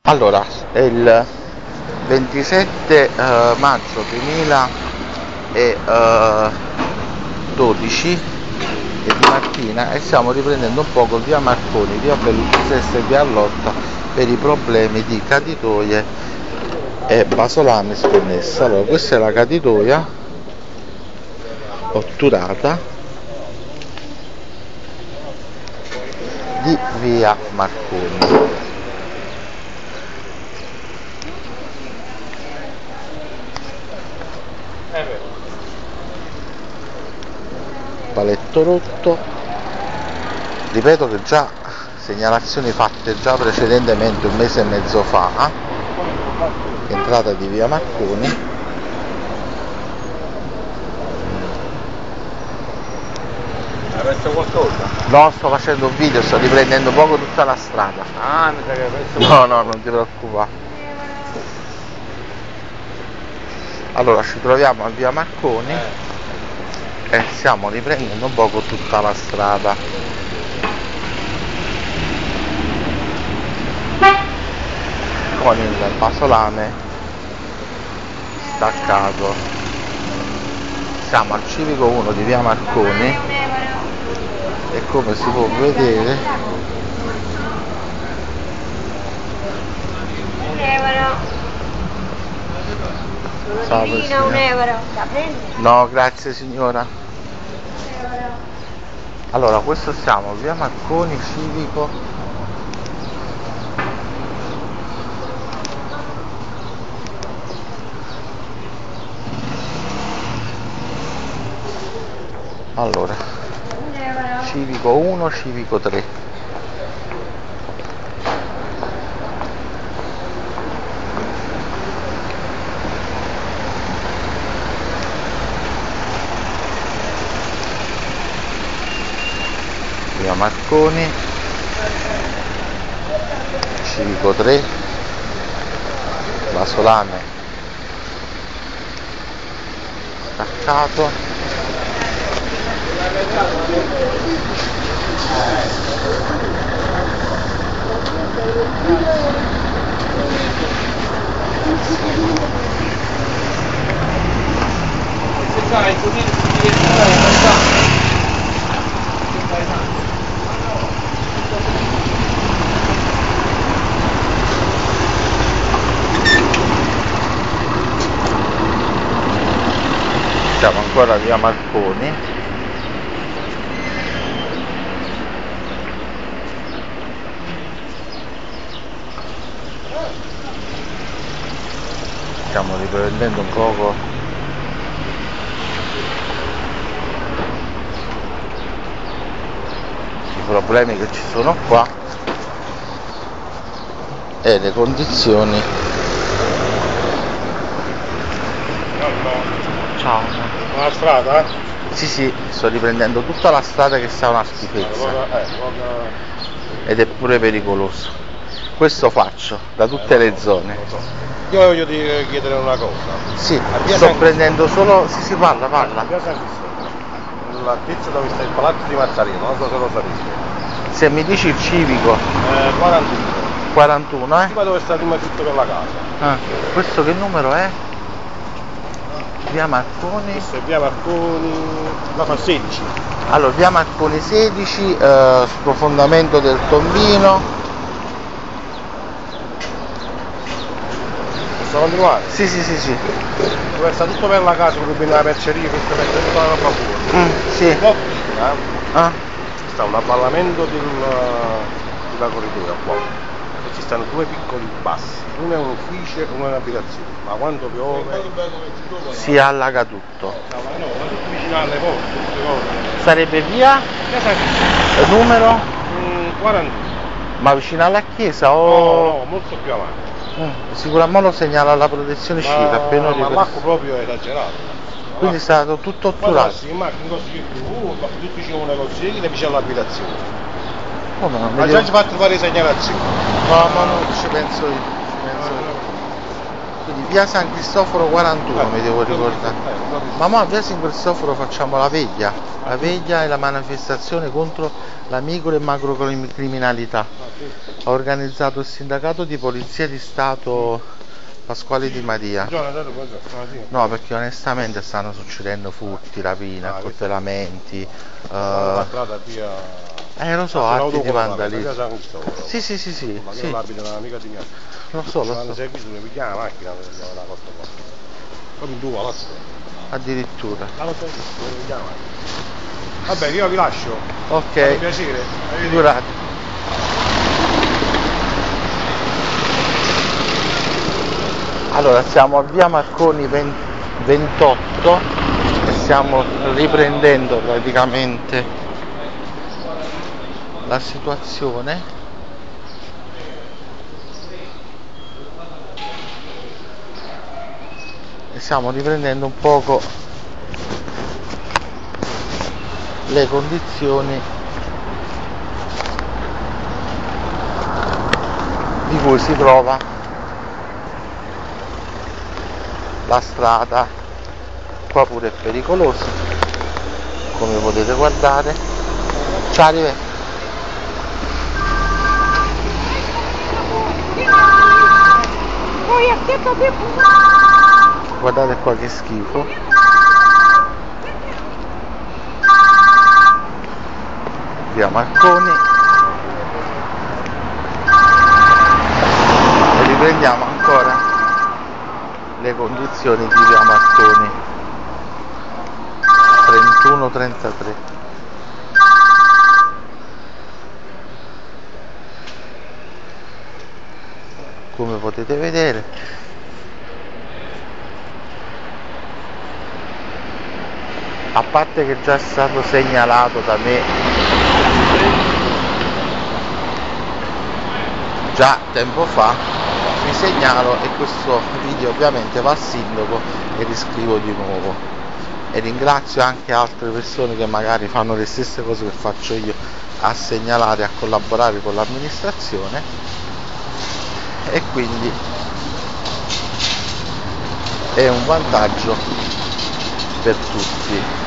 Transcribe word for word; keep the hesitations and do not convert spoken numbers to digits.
Allora, è il ventisette eh, maggio duemiladodici e di mattina e stiamo riprendendo un po' con via Marconi, via Bellucci e via Allotta per i problemi di caditoie e basolame sconnessa. Allora, questa è la caditoia otturata di via Marconi. Paletto rotto, ripeto che già segnalazioni fatte già precedentemente un mese e mezzo fa, entrata di via Marconi. Resta qualcosa? No, sto facendo un video, sto riprendendo poco tutta la strada. Ah, mi sa che resta No, no, non ti preoccupare. Allora, ci troviamo a via Marconi e stiamo riprendendo un poco tutta la strada. Con il basolame staccato. Siamo al civico uno di via Marconi e come si può vedere un euro. Sono un euro. La prendi? No, grazie signora. Allora, questo siamo via Marconi, civico allora civico uno, civico tre. Via Marconi, civico tre, basolame staccato. Siamo ancora via Marconi. Stiamo riprendendo un poco i problemi che ci sono qua e le condizioni. Ciao. Una strada? Sì, sì, sto riprendendo tutta la strada che sta una schifezza ed è pure pericoloso. Questo faccio da tutte le zone. Io voglio dire, chiedere una cosa. Sì, sto prendendo solo... Sì, si parla, parla. La pizza dove sta il palazzo di Mazzarino, non so se lo sapete. Se mi dici il civico Eh, quarantuno. quarantuno, eh? Prima dove sta prima tutto per la casa. Ah, questo che numero è? Via Marconi. Questo è via Marconi, la fa sedici. Allora, via Marconi sedici, eh, sprofondamento del tombino. Posso continuare? Sì, sì, sì, sì. Dove sta tutto per la casa, dove viene la merceria, questo è tutta la roba fuori. Mm, sì. Un po' prima, eh? Ah, Sta un avvallamento del, della corridoia qua. E ci stanno due piccoli bassi. Uno è un ufficio e uno è un'abitazione. Ma quando piove. si allaga tutto. No, ma no, ma tutto vicino alle porte, tutte cose. Sarebbe via? Casa Cristo. Il numero? Mm, quarantuno. Ma vicino alla chiesa No, o... no, molto più avanti. Mm, sicuramente lo segnala la protezione civile appena Ma, ma ripreso. l'acqua proprio è esagerato. Quindi è stato tutto Guarda, otturato. sì, ma in così più, ma tutti vicino a un negozio e vicino all'abitazione. Oh, ma non Ma mi già devo- ci fatto fare segnalazioni. No, ma non ci penso io. Ci penso io. Quindi via San Cristoforo quarantuno mi devo ricordare. Ma mo a via San Cristoforo facciamo la veglia. La veglia è la manifestazione contro la micro e macrocriminalità. Ha organizzato il sindacato di polizia di Stato Pasquale Di Maria. No, perché onestamente stanno succedendo furti, rapine, accoltellamenti. La strada via. Eh lo so, atti di vandalismo. Sì, sì, sì, sì. Ma sì. non abita un'amica di mia. Lo so, lo Quando so. sei qui mi piglia la macchina per la costa qua. Proprio in due, la Addirittura. La costa qui, mi piglia la macchina. Vabbè, io vi lascio. Ok. È un piacere. Figurati. Allora, siamo a via Marconi ventotto e stiamo riprendendo praticamente la situazione. E stiamo riprendendo un poco le condizioni di cui si trova la strada. Qua pure è pericoloso, come potete guardare. Ciao, arrivederci. Guardate qua che schifo. Via Marconi. E riprendiamo ancora le condizioni di via Marconi. trentuno trentatré. Come potete vedere, a parte che già è stato segnalato da me già tempo fa, vi segnalo, e questo video ovviamente va al sindaco e riscrivo di nuovo, e ringrazio anche altre persone che magari fanno le stesse cose che faccio io, a segnalare, a collaborare con l'amministrazione, e quindi è un vantaggio per tutti.